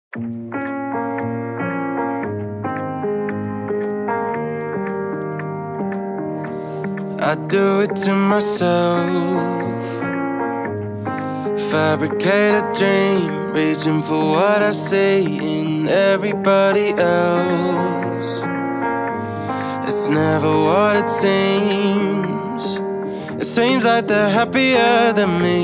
I do it to myself. Fabricate a dream, reaching for what I see in everybody else. It's never what it seems. It seems like they're happier than me.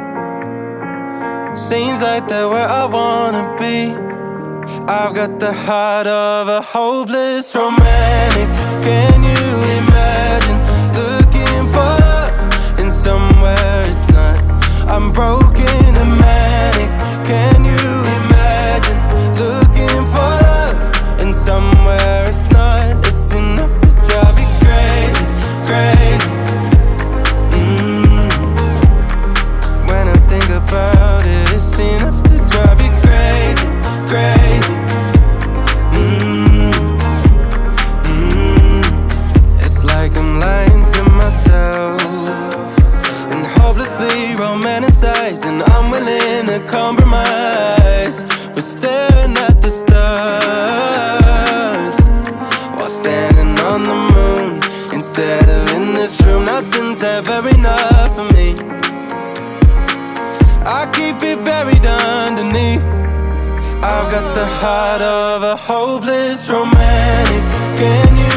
Seems like they're where I wanna be. I've got the heart of a hopeless romantic. Can you imagine looking for love in somewhere it's not? I'm broken and manic. Can you imagine looking for love in somewhere it's not? It's enough to drive you crazy, crazy. When I think about it, it's enough to drive you crazy, crazy. It's like I'm lying to myself and hopelessly romanticizing. I'm willing to compromise, but staring at the stars while standing on the moon instead of in this room. Nothing's ever enough for me. I keep it buried underneath. I've got the heart of a hopeless romantic. Can you